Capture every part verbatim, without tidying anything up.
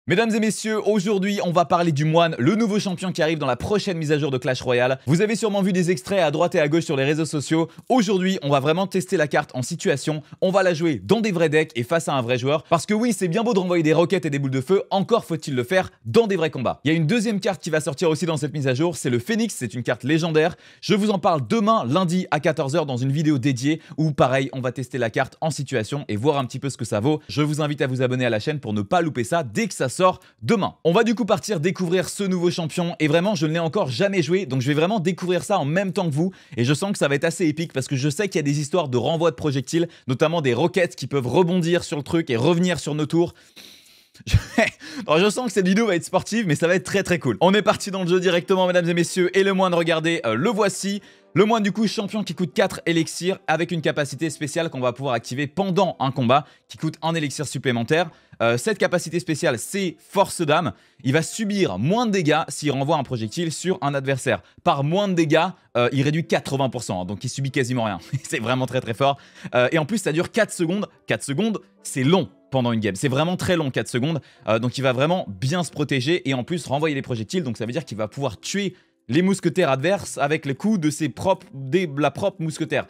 Mesdames et messieurs, aujourd'hui on va parler du moine, le nouveau champion qui arrive dans la prochaine mise à jour de Clash Royale. Vous avez sûrement vu des extraits à droite et à gauche sur les réseaux sociaux. Aujourd'hui on va vraiment tester la carte en situation, on va la jouer dans des vrais decks et face à un vrai joueur. Parce que oui, c'est bien beau de renvoyer des roquettes et des boules de feu, encore faut-il le faire dans des vrais combats. Il y a une deuxième carte qui va sortir aussi dans cette mise à jour, c'est le Phoenix, c'est une carte légendaire. Je vous en parle demain, lundi à quatorze heures dans une vidéo dédiée où pareil, on va tester la carte en situation et voir un petit peu ce que ça vaut. Je vous invite à vous abonner à la chaîne pour ne pas louper ça dès que ça sort demain. On va du coup partir découvrir ce nouveau champion et vraiment je ne l'ai encore jamais joué, donc je vais vraiment découvrir ça en même temps que vous et je sens que ça va être assez épique parce que je sais qu'il y a des histoires de renvoi de projectiles, notamment des roquettes qui peuvent rebondir sur le truc et revenir sur nos tours. Je... Alors, je sens que cette vidéo va être sportive mais ça va être très très cool. On est parti dans le jeu directement mesdames et messieurs et le moine, regardez, euh, le voici. Le moine du coup champion qui coûte quatre élixirs avec une capacité spéciale qu'on va pouvoir activer pendant un combat qui coûte un élixir supplémentaire. Euh, cette capacité spéciale c'est force d'âme. Il va subir moins de dégâts s'il renvoie un projectile sur un adversaire. Par moins de dégâts, euh, il réduit quatre-vingts pour cent, hein, donc il subit quasiment rien. C'est vraiment très très fort. Euh, et en plus ça dure quatre secondes. quatre secondes c'est long pendant une game. C'est vraiment très long quatre secondes. Euh, donc il va vraiment bien se protéger et en plus renvoyer les projectiles. Donc ça veut dire qu'il va pouvoir tuer les mousquetaires adverses avec les coups de ses propres, des, la propre mousquetaire.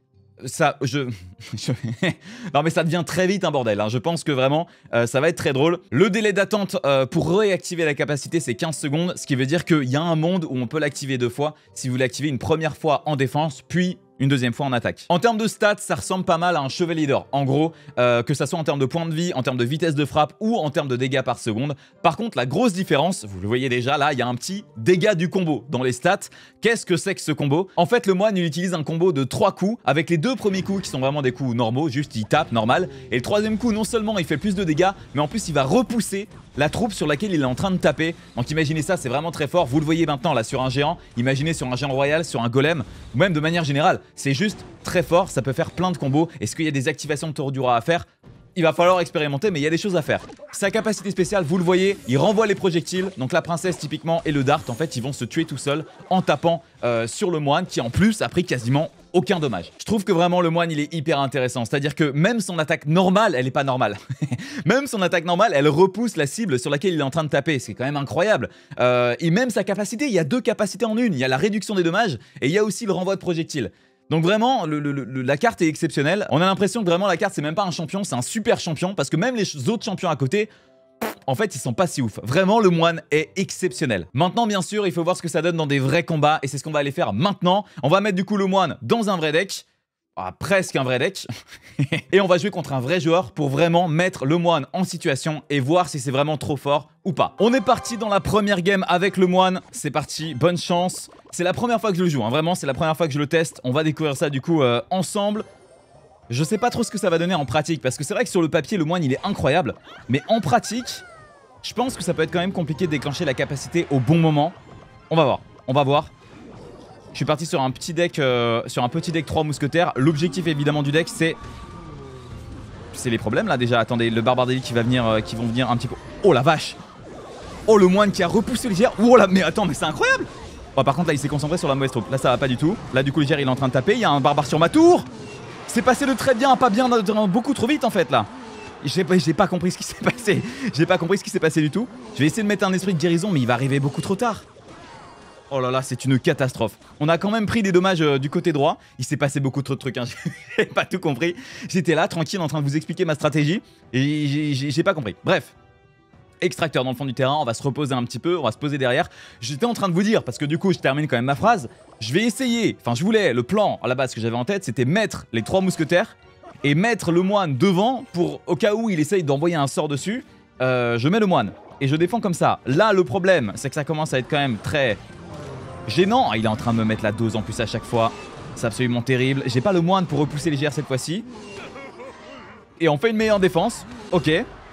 Ça, je... je... non mais ça devient très vite un bordel, hein. Je pense que vraiment, euh, ça va être très drôle. Le délai d'attente euh, pour réactiver la capacité, c'est quinze secondes, ce qui veut dire qu'il y a un monde où on peut l'activer deux fois, si vous l'activez une première fois en défense, puis une deuxième fois en attaque. En termes de stats, ça ressemble pas mal à un chevalier d'or. En gros, euh, que ça soit en termes de points de vie, en termes de vitesse de frappe ou en termes de dégâts par seconde. Par contre, la grosse différence, vous le voyez déjà là, il y a un petit dégât du combo dans les stats. Qu'est-ce que c'est que ce combo? En fait, le moine, il utilise un combo de trois coups, avec les deux premiers coups qui sont vraiment des coups normaux, juste il tape, normal. Et le troisième coup, non seulement il fait plus de dégâts, mais en plus il va repousser la troupe sur laquelle il est en train de taper. Donc imaginez ça, c'est vraiment très fort. Vous le voyez maintenant là sur un géant, imaginez sur un géant royal, sur un golem, ou même de manière générale. C'est juste très fort, ça peut faire plein de combos. Est-ce qu'il y a des activations de Torodura à faire? Il va falloir expérimenter, mais il y a des choses à faire. Sa capacité spéciale, vous le voyez, il renvoie les projectiles. Donc la princesse typiquement et le dart, en fait, ils vont se tuer tout seuls en tapant euh, sur le moine qui en plus a pris quasiment aucun dommage. Je trouve que vraiment le moine il est hyper intéressant, c'est-à-dire que même son attaque normale, elle est pas normale. Même son attaque normale, elle repousse la cible sur laquelle il est en train de taper, c'est quand même incroyable. Euh, et même sa capacité, il y a deux capacités en une, il y a la réduction des dommages et il y a aussi le renvoi de projectiles. Donc vraiment, le, le, le, la carte est exceptionnelle. On a l'impression que vraiment la carte c'est même pas un champion, c'est un super champion parce que même les autres champions à côté, en fait, ils sont pas si ouf. Vraiment, le moine est exceptionnel. Maintenant, bien sûr, il faut voir ce que ça donne dans des vrais combats. Et c'est ce qu'on va aller faire maintenant. On va mettre du coup le moine dans un vrai deck. Ah, presque un vrai deck. Et on va jouer contre un vrai joueur pour vraiment mettre le moine en situation et voir si c'est vraiment trop fort ou pas. On est parti dans la première game avec le moine. C'est parti, bonne chance. C'est la première fois que je le joue, hein. Vraiment, c'est la première fois que je le teste. On va découvrir ça du coup euh, ensemble. Je sais pas trop ce que ça va donner en pratique. Parce que c'est vrai que sur le papier, le moine, il est incroyable. Mais en pratique... je pense que ça peut être quand même compliqué de déclencher la capacité au bon moment. On va voir, on va voir. Je suis parti sur un petit deck, euh, sur un petit deck trois mousquetaires. L'objectif évidemment du deck, c'est... c'est les problèmes là déjà. Attendez, le barbardélie qui va venir, euh, qui vont venir un petit peu... Oh la vache! Oh le moine qui a repoussé le G R. Oh là, mais attends, mais c'est incroyable! Oh, par contre là il s'est concentré sur la mauvaise troupe. Là ça va pas du tout. Là du coup le G R il est en train de taper. Il y a un barbare sur ma tour. C'est passé de très bien à pas bien, beaucoup trop vite en fait là. J'ai pas, pas compris ce qui s'est passé. J'ai pas compris ce qui s'est passé du tout. Je vais essayer de mettre un esprit de guérison, mais il va arriver beaucoup trop tard. Oh là là, c'est une catastrophe. On a quand même pris des dommages euh, du côté droit. Il s'est passé beaucoup trop de trucs, hein. J'ai pas tout compris. J'étais là, tranquille, en train de vous expliquer ma stratégie. Et j'ai pas compris. Bref. Extracteur dans le fond du terrain, on va se reposer un petit peu, on va se poser derrière. J'étais en train de vous dire, parce que du coup je termine quand même ma phrase. Je vais essayer, enfin je voulais, le plan à la base que j'avais en tête, c'était mettre les trois mousquetaires et mettre le moine devant pour, au cas où il essaye d'envoyer un sort dessus, euh, je mets le moine et je défends comme ça. Là le problème c'est que ça commence à être quand même très gênant. Ah, il est en train de me mettre la dose en plus à chaque fois. C'est absolument terrible. J'ai pas le moine pour repousser les G R cette fois-ci. Et on fait une meilleure défense. Ok.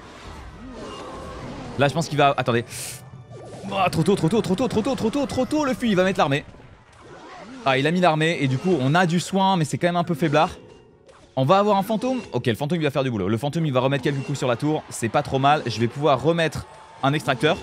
Là je pense qu'il va... attendez. Oh, trop tôt, trop tôt, trop tôt, trop tôt, trop tôt, trop tôt le fuit. Il va mettre l'armée. Ah il a mis l'armée et du coup on a du soin mais c'est quand même un peu faiblard. On va avoir un fantôme. Ok, le fantôme il va faire du boulot. Le fantôme il va remettre quelques coups sur la tour. C'est pas trop mal. Je vais pouvoir remettre un extracteur.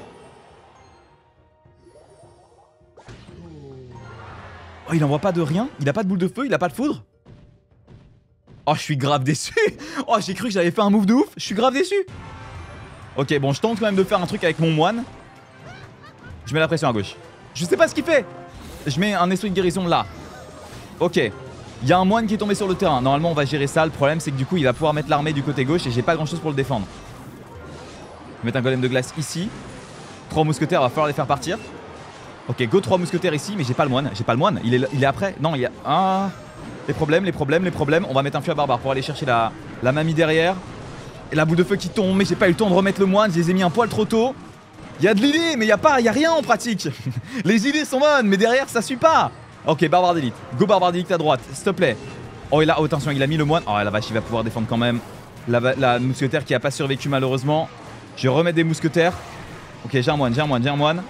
Oh, il envoie pas de rien. Il a pas de boule de feu. Il a pas de foudre. Oh, je suis grave déçu. Oh, j'ai cru que j'avais fait un move de ouf. Je suis grave déçu. Ok, bon, je tente quand même de faire un truc avec mon moine. Je mets la pression à gauche. Je sais pas ce qu'il fait. Je mets un esprit de guérison là. Ok. Il y a un moine qui est tombé sur le terrain. Normalement, on va gérer ça. Le problème, c'est que du coup, il va pouvoir mettre l'armée du côté gauche et j'ai pas grand chose pour le défendre. Je vais mettre un golem de glace ici. Trois mousquetaires, va falloir les faire partir. Ok, go trois mousquetaires ici, mais j'ai pas le moine. J'ai pas le moine. Il est, il est après. Non, il y a. Ah. Les problèmes, les problèmes, les problèmes. On va mettre un feu à barbare pour aller chercher la, la mamie derrière. Et la boule de feu qui tombe, mais j'ai pas eu le temps de remettre le moine. Je les ai mis un poil trop tôt. Il y a de l'idée, mais il y a pas, il y a rien en pratique. Les idées sont bonnes, mais derrière, ça suit pas. Ok, barbare d'élite. Go barbare d'élite à droite, s'il te plaît. Oh, et là, oh, attention, il a mis le moine. Oh, la vache, il va pouvoir défendre quand même. La, la mousquetaire qui a pas survécu, malheureusement. Je vais remettre des mousquetaires. Ok, j'ai un moine, j'ai un moine, j'ai un moine.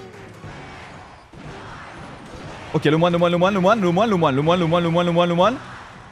Ok, le moine, le moine, le moine, le moine, le moine, le moine, le moine, le moine, le moine, le moine, le moine.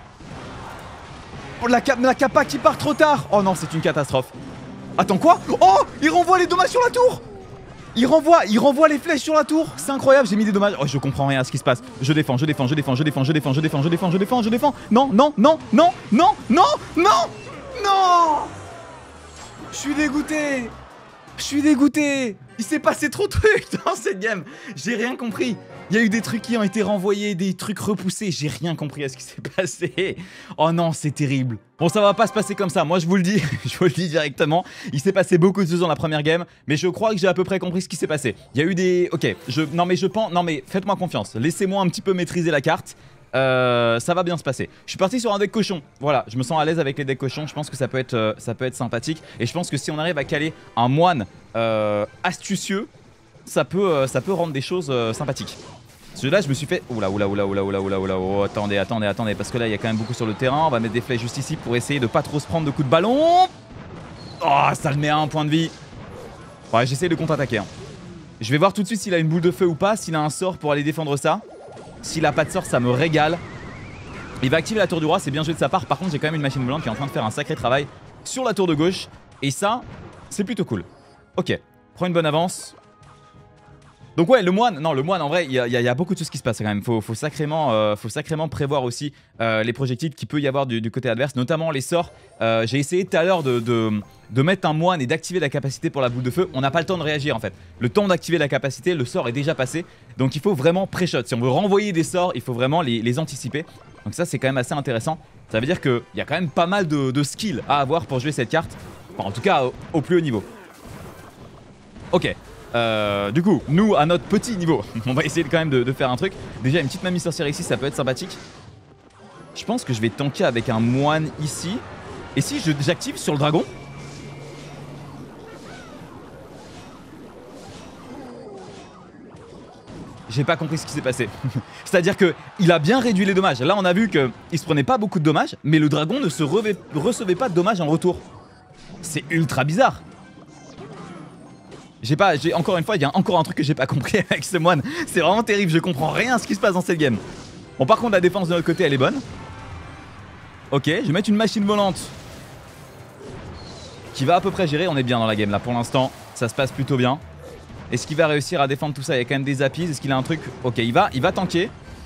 Oh, la, la capa qui part trop tard. Oh non, c'est une catastrophe. Attends, quoi? Oh, il renvoie les dommages sur la tour. Il renvoie, il renvoie les flèches sur la tour. C'est incroyable, j'ai mis des dommages. Oh, je comprends rien à ce qui se passe. Je défends, je défends, je défends, je défends, je défends, je défends, je défends, je défends, je défends. Non, non, non, non, non, non, non, non. Je suis dégoûté. Je suis dégoûté. Il s'est passé trop de trucs dans cette game. J'ai rien compris. Il y a eu des trucs qui ont été renvoyés, des trucs repoussés. J'ai rien compris à ce qui s'est passé. Oh non, c'est terrible. Bon, ça va pas se passer comme ça. Moi, je vous le dis, je vous le dis directement. Il s'est passé beaucoup de choses dans la première game, mais je crois que j'ai à peu près compris ce qui s'est passé. Il y a eu des... Ok, je... non mais je pense... Non mais faites-moi confiance. Laissez-moi un petit peu maîtriser la carte. Euh, ça va bien se passer. Je suis parti sur un deck cochon. Voilà, je me sens à l'aise avec les decks cochons. Je pense que ça peut être, euh, ça peut être sympathique. Et je pense que si on arrive à caler un moine euh, astucieux, ça peut, euh, ça peut rendre des choses euh, sympathiques. Celui-là, je me suis fait... Oula, oula, oula, oula, oula, oula, oula, oh, attendez, attendez, attendez, parce que là, il y a quand même beaucoup sur le terrain. On va mettre des flèches juste ici pour essayer de pas trop se prendre de coups de ballon. Oh, ça le met à un point de vie. Ouais, j'essaye de contre-attaquer. Hein. Je vais voir tout de suite s'il a une boule de feu ou pas, s'il a un sort pour aller défendre ça. S'il a pas de sort, ça me régale. Il va activer la tour du roi, c'est bien joué de sa part. Par contre, j'ai quand même une machine volante qui est en train de faire un sacré travail sur la tour de gauche. Et ça, c'est plutôt cool. Ok, prends une bonne avance. Donc ouais, le moine, non le moine en vrai, il y, y, y a beaucoup de choses qui se passent quand même. Faut, faut, sacrément, euh, faut sacrément prévoir aussi euh, les projectiles qu'il peut y avoir du, du côté adverse, notamment les sorts. Euh, J'ai essayé tout à l'heure de, de, de mettre un moine et d'activer la capacité pour la boule de feu. On n'a pas le temps de réagir en fait. Le temps d'activer la capacité, le sort est déjà passé. Donc il faut vraiment pré-shot. Si on veut renvoyer des sorts, il faut vraiment les, les anticiper. Donc ça c'est quand même assez intéressant. Ça veut dire qu'il y a quand même pas mal de, de skills à avoir pour jouer cette carte. Enfin en tout cas au, au plus haut niveau. Ok. Euh, du coup, nous à notre petit niveau, on va essayer quand même de, de faire un truc. Déjà une petite mamie sorcière ici, ça peut être sympathique. Je pense que je vais tanker avec un moine ici. Et si j'active sur le dragon? J'ai pas compris ce qui s'est passé. C'est-à-dire que il a bien réduit les dommages. Là on a vu qu'il se prenait pas beaucoup de dommages, mais le dragon ne se recevait pas de dommages en retour. C'est ultra bizarre. J'ai pas, j'ai encore une fois, il y a encore un truc que j'ai pas compris avec ce moine. C'est vraiment terrible, je comprends rien à ce qui se passe dans cette game. Bon, par contre, la défense de notre côté, elle est bonne. Ok, je vais mettre une machine volante qui va à peu près gérer. On est bien dans la game là pour l'instant, ça se passe plutôt bien. Est-ce qu'il va réussir à défendre tout ça? Il y a quand même des appuis. Est-ce qu'il a un truc? Ok, il va, il va tanker.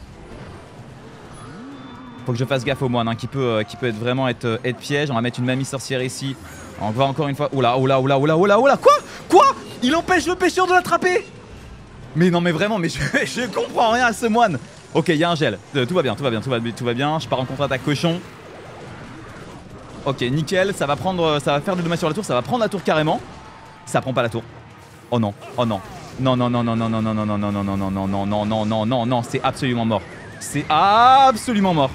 Faut que je fasse gaffe au moine hein, qui, peut, euh, qui peut être vraiment être, euh, être piège. On va mettre une mamie sorcière ici. On va encore une fois. Oula, oula, oula, oula, oula, oula. Quoi? Quoi? Il empêche le pêcheur de l'attraper? Mais non, mais vraiment, mais je, je comprends rien à ce moine. Ok, il y a un gel. Euh, tout va bien, tout va bien, tout va, tout va bien. Je pars en contre-attaque cochon. Ok, nickel. Ça va prendre, ça va faire du dommage sur la tour. Ça va prendre la tour carrément. Ça prend pas la tour. Oh non, oh non. Non, non, non, non, non, non, non, non, non, non, non, non, non, non, non, non, non, non, non, c'est absolument mort. C'est absolument mort.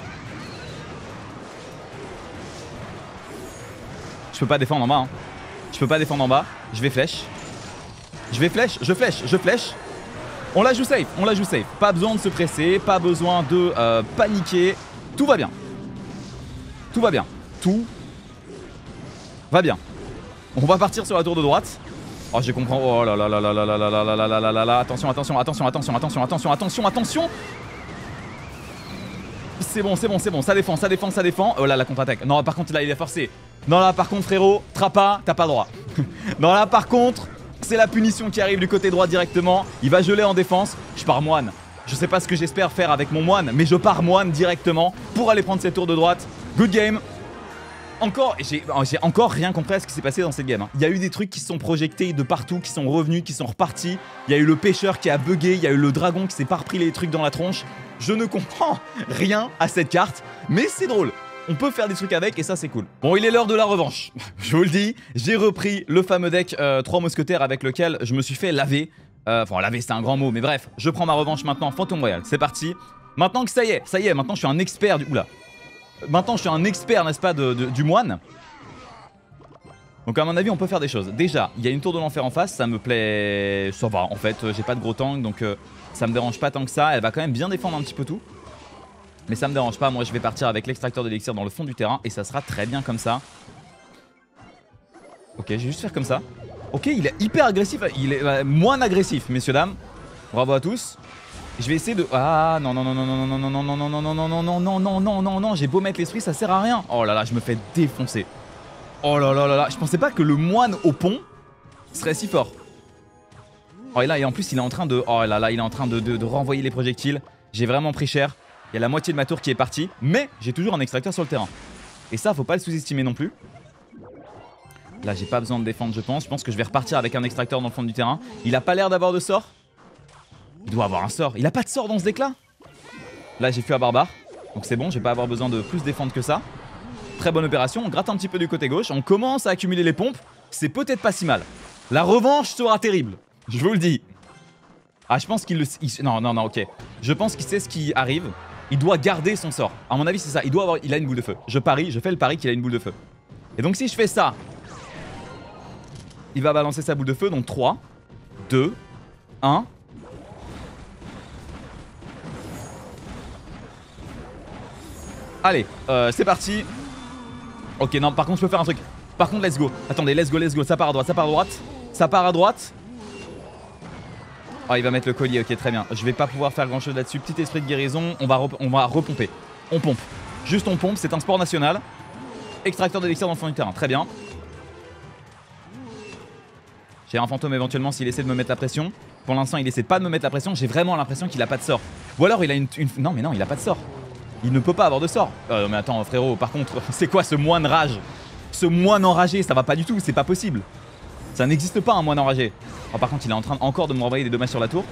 Je peux pas défendre en bas. Hein. Je peux pas défendre en bas. Je vais flèche. Je vais flèche, je flèche, je flèche. On la joue safe, on la joue safe. Pas besoin de se presser, pas besoin de euh, paniquer. Tout va bien. Tout va bien. Tout va bien. On va partir sur la tour de droite. Oh, je comprends. Oh là là là là là là là là là là là là là. Attention, attention, attention, attention, attention, attention, attention, attention. C'est bon, c'est bon, c'est bon. Ça défend, ça défend, ça défend. Oh là, la contre-attaque. Non, par contre, là, il est forcé. Non, là, par contre, frérot, Trappa, t'as pas le droit. Non, là, par contre, c'est la punition qui arrive du côté droit directement. Il va geler en défense. Je pars moine. Je sais pas ce que j'espère faire avec mon moine, mais je pars moine directement pour aller prendre cette tour de droite. Good game. encore, j'ai encore rien compris à ce qui s'est passé dans cette game. Hein. Il y a eu des trucs qui se sont projetés de partout, qui sont revenus, qui sont repartis. Il y a eu le pêcheur qui a bugué, il y a eu le dragon qui s'est pas repris les trucs dans la tronche. Je ne comprends rien à cette carte, mais c'est drôle. On peut faire des trucs avec et ça c'est cool. Bon, il est l'heure de la revanche. Je vous le dis, j'ai repris le fameux deck euh, trois mousquetaires avec lequel je me suis fait laver. Euh, enfin, laver c'est un grand mot, mais bref, je prends ma revanche maintenant, Fantôme Royal, c'est parti. Maintenant que ça y est, ça y est, maintenant je suis un expert du... Oula. Maintenant je suis un expert, n'est-ce pas, de, de, du moine. Donc à mon avis on peut faire des choses. Déjà, il y a une tour de l'enfer en face, ça me plaît... Ça va, en fait, j'ai pas de gros tank, donc euh, ça me dérange pas tant que ça. Elle va quand même bien défendre un petit peu tout. Mais ça me dérange pas, moi je vais partir avec l'extracteur d'élixir dans le fond du terrain et ça sera très bien comme ça. Ok, je vais juste faire comme ça. Ok, il est hyper agressif, il est euh, moins agressif, messieurs dames. Bravo à tous. Je vais essayer de... Ah non non non non non non non non non non non non non non non non non non non j'ai beau mettre l'esprit, ça sert à rien. Oh là là, je me fais défoncer. Oh là là là là, je pensais pas que le moine au pont serait si fort. Oh et là, et en plus il est en train de... Oh là là, il est en train de, de, de renvoyer les projectiles. J'ai vraiment pris cher. Il y a la moitié de ma tour qui est partie, mais j'ai toujours un extracteur sur le terrain. Et ça, faut pas le sous-estimer non plus. Là, j'ai pas besoin de défendre, je pense. Je pense que je vais repartir avec un extracteur dans le fond du terrain. Il a pas l'air d'avoir de sort. Il doit avoir un sort. Il a pas de sort dans ce deck-là. Là, j'ai pu à barbare. Donc c'est bon, je vais pas avoir besoin de plus défendre que ça. Très bonne opération. On gratte un petit peu du côté gauche. On commence à accumuler les pompes. C'est peut-être pas si mal. La revanche sera terrible. Je vous le dis. Ah, je pense qu'il le... Il... Non, non, non, ok. Je pense qu'il sait ce qui arrive. Il doit garder son sort. À mon avis, c'est ça. Il doit avoir... Il a une boule de feu. Je parie, je fais le pari qu'il a une boule de feu. Et donc si je fais ça, il va balancer sa boule de feu. Donc trois, deux, un. Allez, euh, c'est parti. Ok, non, par contre, je peux faire un truc. Par contre, let's go. Attendez, let's go, let's go. Ça part à droite, ça part à droite. Ça part à droite. Oh, il va mettre le collier, ok, très bien. Je vais pas pouvoir faire grand chose là-dessus. Petit esprit de guérison, on va, on va repomper. On pompe. Juste on pompe, c'est un sport national. Extracteur d'élixir dans le fond du terrain, très bien. J'ai un fantôme éventuellement s'il essaie de me mettre la pression. Pour l'instant, il essaie pas de me mettre la pression. J'ai vraiment l'impression qu'il a pas de sort. Ou alors il a une, une... Non, mais non, il a pas de sort. Il ne peut pas avoir de sort. Euh, mais attends, frérot, par contre, c'est quoi ce moine rage? Ce moine enragé, ça va pas du tout, c'est pas possible. Ça n'existe pas un moine enragé. Oh, par contre, il est en train encore de me renvoyer des dommages sur la tour.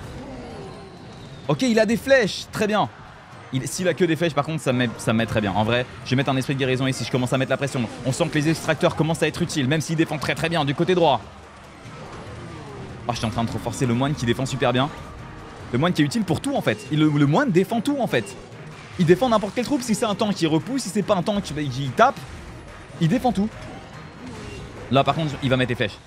Ok, il a des flèches, très bien. S'il a que des flèches, par contre, ça me, met, ça me met très bien. En vrai, je vais mettre un esprit de guérison ici, je commence à mettre la pression. On sent que les extracteurs commencent à être utiles, même s'ils défendent très très bien du côté droit. Oh, je suis en train de trop forcer le moine qui défend super bien. Le moine qui est utile pour tout en fait. Il, le, le moine défend tout en fait. Il défend n'importe quelle troupe. Si c'est un tank, il repousse. Si c'est pas un tank, il tape. Il défend tout. Là, par contre, il va mettre les flèches.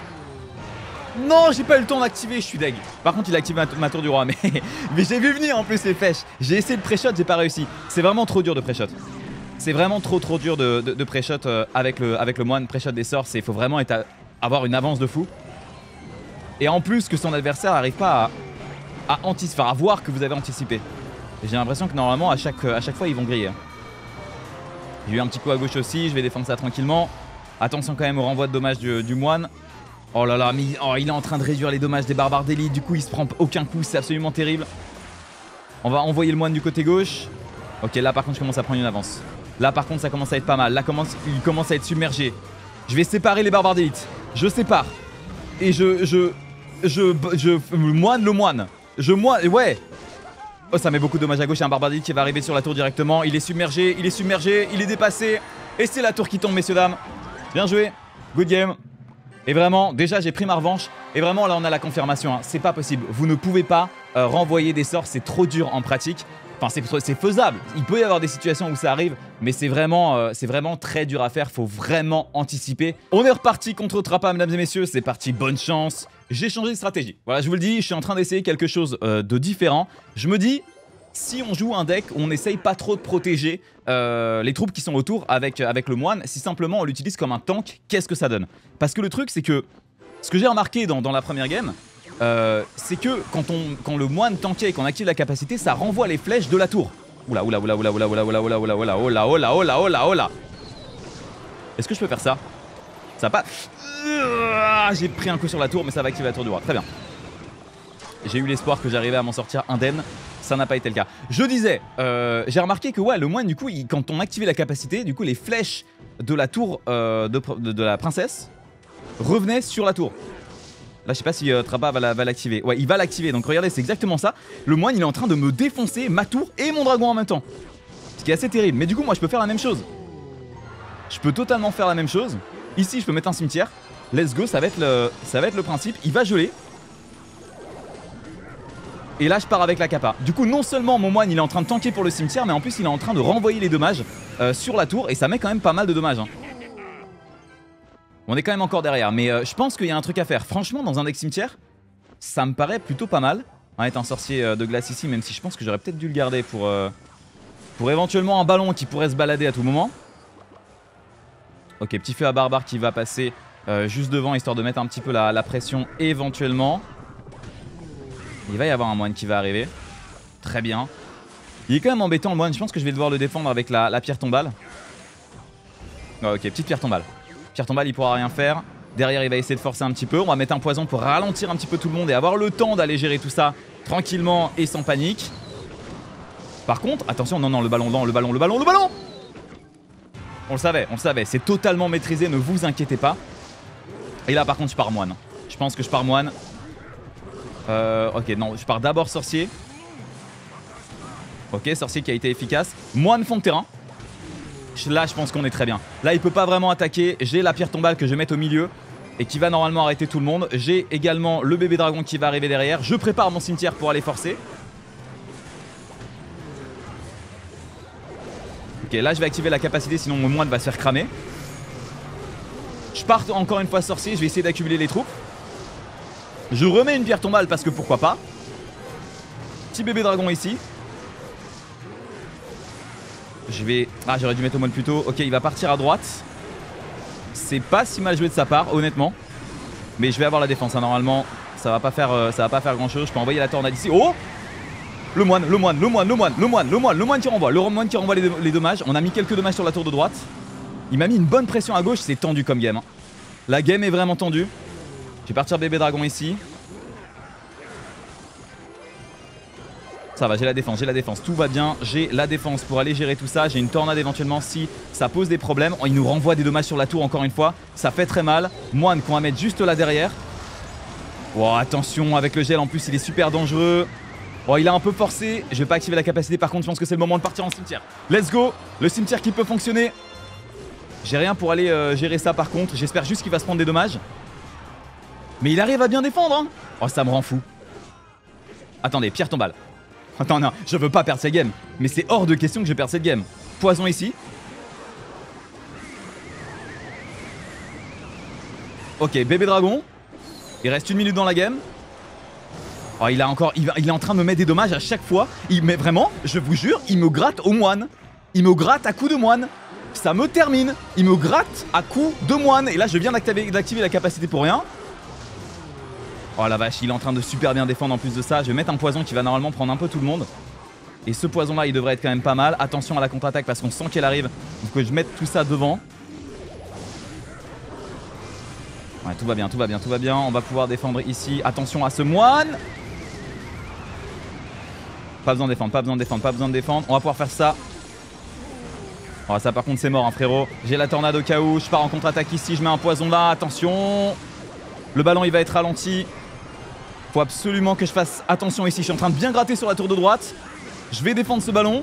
Non, j'ai pas eu le temps d'activer, je suis deg. Par contre, il a activé ma, ma tour du roi. Mais, mais j'ai vu venir en plus les flèches. J'ai essayé de pré-shot, j'ai pas réussi. C'est vraiment trop dur de pré-shot. C'est vraiment trop trop dur de, de, de pré-shot euh, avec, le, avec le moine. Pré-shot des sorts, il faut vraiment être à, avoir une avance de fou. Et en plus que son adversaire n'arrive pas à, à anticiper, enfin à voir que vous avez anticipé. J'ai l'impression que normalement à chaque, à chaque fois ils vont griller. J'ai eu un petit coup à gauche aussi, je vais défendre ça tranquillement. Attention quand même au renvoi de dommages du, du moine. Oh là là, mais oh, il est en train de réduire les dommages des barbares d'élite. Du coup il se prend aucun coup, c'est absolument terrible. On va envoyer le moine du côté gauche. Ok, là par contre je commence à prendre une avance. Là par contre ça commence à être pas mal. Là commence, il commence à être submergé. Je vais séparer les barbares d'élite. Je sépare. Et je... je Je, je, je, moine le moine. Je moine, ouais. Oh, ça met beaucoup de dommages à gauche. Il y a un barbare d'élite qui va arriver sur la tour directement. Il est submergé, il est submergé, il est dépassé. Et c'est la tour qui tombe, messieurs, dames. Bien joué. Good game. Et vraiment, déjà, j'ai pris ma revanche. Et vraiment, là, on a la confirmation. Hein. C'est pas possible. Vous ne pouvez pas euh, renvoyer des sorts. C'est trop dur en pratique. Enfin, c'est faisable. Il peut y avoir des situations où ça arrive, mais c'est vraiment, euh, c'est vraiment très dur à faire. Faut vraiment anticiper. On est reparti contre Trappa, mesdames et messieurs. C'est parti, bonne chance. J'ai changé de stratégie. Voilà, je vous le dis, je suis en train d'essayer quelque chose euh, de différent. Je me dis, si on joue un deck où on n'essaye pas trop de protéger euh, les troupes qui sont autour avec, avec le moine, si simplement on l'utilise comme un tank, qu'est-ce que ça donne? Parce que le truc, c'est que ce que j'ai remarqué dans, dans la première game, Euh, c'est que quand, on, quand le moine tankait et qu'on active la capacité, ça renvoie les flèches de la tour. Oula, oula, oula, oula, oula, oula, oula, oula, oula, oula, oula, oula, oula, oula, oula. Est-ce que je peux faire ça? Ça va pas... J'ai pris un coup sur la tour, mais ça va activer la tour du roi. Très bien. J'ai eu l'espoir que j'arrivais à m'en sortir indemne. Ça n'a pas été le cas. Je disais, euh, j'ai remarqué que ouais, le moine, du coup, il, quand on activait la capacité, du coup, les flèches de la tour euh, de, de, de la princesse revenait sur la tour. Là, je sais pas si euh, Trappa va l'activer. La, ouais, il va l'activer. Donc, regardez, c'est exactement ça. Le moine, il est en train de me défoncer ma tour et mon dragon en même temps. Ce qui est assez terrible. Mais du coup, moi, je peux faire la même chose. Je peux totalement faire la même chose. Ici, je peux mettre un cimetière. Let's go, ça va être le, ça va être le principe. Il va geler. Et là, je pars avec la capa. Du coup, non seulement mon moine, il est en train de tanker pour le cimetière, mais en plus, il est en train de renvoyer les dommages euh, sur la tour. Et ça met quand même pas mal de dommages. Hein. On est quand même encore derrière. Mais euh, je pense qu'il y a un truc à faire. Franchement, dans un deck cimetière, ça me paraît plutôt pas mal. On va être un sorcier euh, de glace ici, même si je pense que j'aurais peut-être dû le garder pour, euh, pour éventuellement un ballon qui pourrait se balader à tout moment. Ok, petit feu à barbare qui va passer euh, juste devant, histoire de mettre un petit peu la, la pression éventuellement. Il va y avoir un moine qui va arriver. Très bien. Il est quand même embêtant le moine. Je pense que je vais devoir le défendre avec la, la pierre tombale. Oh, ok, petite pierre tombale. Pierre tombale, il pourra rien faire. Derrière, il va essayer de forcer un petit peu. On va mettre un poison pour ralentir un petit peu tout le monde et avoir le temps d'aller gérer tout ça tranquillement et sans panique. Par contre, attention, non, non, le ballon, non, le ballon, le ballon, le ballon. On le savait, on le savait. C'est totalement maîtrisé, ne vous inquiétez pas. Et là, par contre, je pars moine. Je pense que je pars moine. Euh, ok, non, je pars d'abord sorcier. Ok, sorcier qui a été efficace. Moine fond de terrain. Là, je pense qu'on est très bien. Là, il peut pas vraiment attaquer. J'ai la pierre tombale que je vais mettre au milieu et qui va normalement arrêter tout le monde. J'ai également le bébé dragon qui va arriver derrière. Je prépare mon cimetière pour aller forcer. Ok, là, je vais activer la capacité, sinon mon moine va se faire cramer. Je pars encore une fois sorcier. Je vais essayer d'accumuler les troupes. Je remets une pierre tombale parce que pourquoi pas. Petit bébé dragon ici. Je vais... Ah, j'aurais dû mettre au moine plus tôt. Ok, il va partir à droite. C'est pas si mal joué de sa part, honnêtement. Mais je vais avoir la défense, hein. Normalement, ça va pas faire, euh, ça va pas faire grand chose. Je peux envoyer la tornade ici. Oh! Le moine, le moine, le moine, le moine, le moine, le moine, le moine qui renvoie. Le moine qui renvoie les, les dommages. On a mis quelques dommages sur la tour de droite. Il m'a mis une bonne pression à gauche. C'est tendu comme game, hein. La game est vraiment tendue. Je vais partir bébé dragon ici. Ça va, j'ai la défense, j'ai la défense, tout va bien. J'ai la défense pour aller gérer tout ça. J'ai une tornade éventuellement si ça pose des problèmes. Il nous renvoie des dommages sur la tour encore une fois. Ça fait très mal. Moine qu'on va mettre juste là derrière. Oh, attention avec le gel en plus, il est super dangereux. Oh, il a un peu forcé. Je vais pas activer la capacité par contre, je pense que c'est le moment de partir en cimetière. Let's go. Le cimetière qui peut fonctionner. J'ai rien pour aller euh, gérer ça par contre. J'espère juste qu'il va se prendre des dommages. Mais il arrive à bien défendre, hein. Oh, ça me rend fou. Attendez, pierre tombale. Attends, non, je veux pas perdre cette game. Mais c'est hors de question que je perde cette game. Poison ici. Ok, bébé dragon. Il reste une minute dans la game. Oh, il a encore, il, va, il est en train de me mettre des dommages à chaque fois. Il met vraiment, je vous jure, il me gratte au moine. Il me gratte à coups de moine. Ça me termine. Il me gratte à coups de moine. Et là, je viens d'activer la capacité pour rien. Oh la vache, il est en train de super bien défendre en plus de ça. Je vais mettre un poison qui va normalement prendre un peu tout le monde. Et ce poison là il devrait être quand même pas mal. Attention à la contre-attaque parce qu'on sent qu'elle arrive. Donc que je mette tout ça devant. Ouais, tout va bien, tout va bien, tout va bien. On va pouvoir défendre ici. Attention à ce moine. Pas besoin de défendre, pas besoin de défendre, pas besoin de défendre. On va pouvoir faire ça. Oh, ça par contre c'est mort hein, frérot. J'ai la tornade au cas où. Je pars en contre-attaque ici. Je mets un poison là. Attention. Le ballon il va être ralenti. Faut absolument que je fasse attention ici. Je suis en train de bien gratter sur la tour de droite. Je vais défendre ce ballon.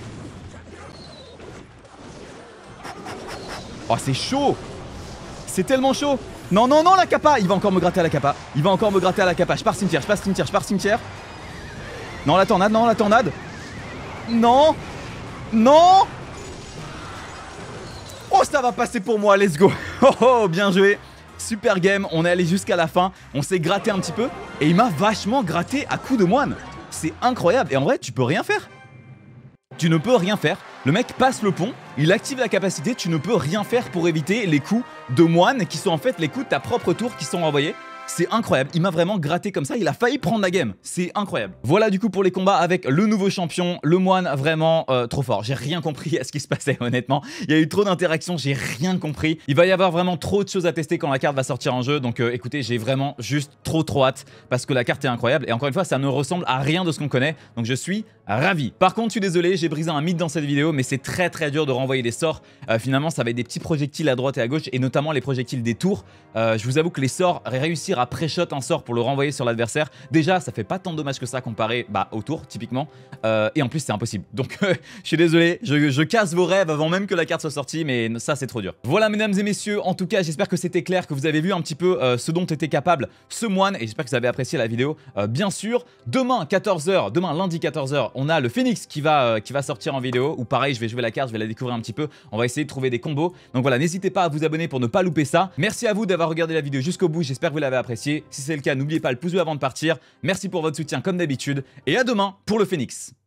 Oh, c'est chaud. C'est tellement chaud. Non, non, non, la capa. Il va encore me gratter à la capa. Il va encore me gratter à la capa. Je pars cimetière, je pars cimetière, je pars cimetière. Non, la tornade, non, la tornade. Non. Non. Oh, ça va passer pour moi. Let's go. Oh, oh, bien joué. Super game, on est allé jusqu'à la fin, on s'est gratté un petit peu et il m'a vachement gratté à coups de moine. C'est incroyable et en vrai tu peux rien faire. Tu ne peux rien faire. Le mec passe le pont, il active la capacité, tu ne peux rien faire pour éviter les coups de moine qui sont en fait les coups de ta propre tour qui sont envoyés. C'est incroyable, il m'a vraiment gratté comme ça, il a failli prendre la game, c'est incroyable. Voilà du coup pour les combats avec le nouveau champion, le moine vraiment euh, trop fort. J'ai rien compris à ce qui se passait honnêtement, il y a eu trop d'interactions, j'ai rien compris. Il va y avoir vraiment trop de choses à tester quand la carte va sortir en jeu, donc euh, écoutez, j'ai vraiment juste trop trop hâte parce que la carte est incroyable et encore une fois ça ne ressemble à rien de ce qu'on connaît, donc je suis ravi. Par contre, je suis désolé, j'ai brisé un mythe dans cette vidéo, mais c'est très très dur de renvoyer des sorts. Euh, finalement, ça va être des petits projectiles à droite et à gauche, et notamment les projectiles des tours. Euh, je vous avoue que les sorts, réussir à pré-shot un sort pour le renvoyer sur l'adversaire, déjà, ça fait pas tant de dommages que ça comparé bah, au tour, typiquement. Euh, et en plus, c'est impossible. Donc, euh, je suis désolé, je, je casse vos rêves avant même que la carte soit sortie, mais ça, c'est trop dur. Voilà, mesdames et messieurs, en tout cas, j'espère que c'était clair, que vous avez vu un petit peu euh, ce dont était capable ce moine, et j'espère que vous avez apprécié la vidéo. Euh, bien sûr, demain, quatorze heures, demain, lundi, quatorze heures, on a le Phoenix qui va, euh, qui va sortir en vidéo, ou pareil, je vais jouer la carte, je vais la découvrir un petit peu, on va essayer de trouver des combos. Donc voilà, n'hésitez pas à vous abonner pour ne pas louper ça. Merci à vous d'avoir regardé la vidéo jusqu'au bout, j'espère que vous l'avez apprécié. Si c'est le cas, n'oubliez pas le pouce bleu avant de partir. Merci pour votre soutien comme d'habitude, et à demain pour le Phoenix.